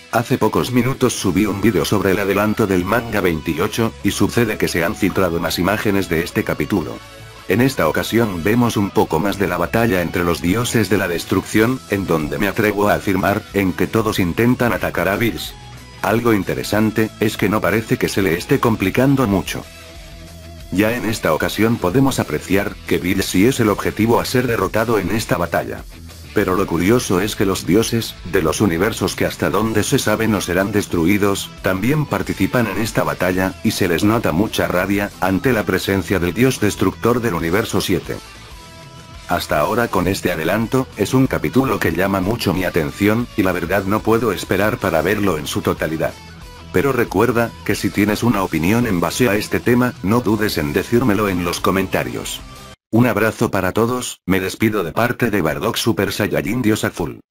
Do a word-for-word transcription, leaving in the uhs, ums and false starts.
Hace pocos minutos subí un vídeo sobre el adelanto del manga veintiocho, y sucede que se han filtrado más imágenes de este capítulo. En esta ocasión vemos un poco más de la batalla entre los dioses de la destrucción, en donde me atrevo a afirmar, en que todos intentan atacar a Bills. Algo interesante, es que no parece que se le esté complicando mucho. Ya en esta ocasión podemos apreciar, que Bills sí es el objetivo a ser derrotado en esta batalla. Pero lo curioso es que los dioses, de los universos que hasta donde se sabe no serán destruidos, también participan en esta batalla, y se les nota mucha rabia, ante la presencia del dios destructor del universo siete. Hasta ahora con este adelanto, es un capítulo que llama mucho mi atención, y la verdad no puedo esperar para verlo en su totalidad. Pero recuerda, que si tienes una opinión en base a este tema, no dudes en decírmelo en los comentarios. Un abrazo para todos, me despido de parte de Bardock Super Saiyajin Dios Azul.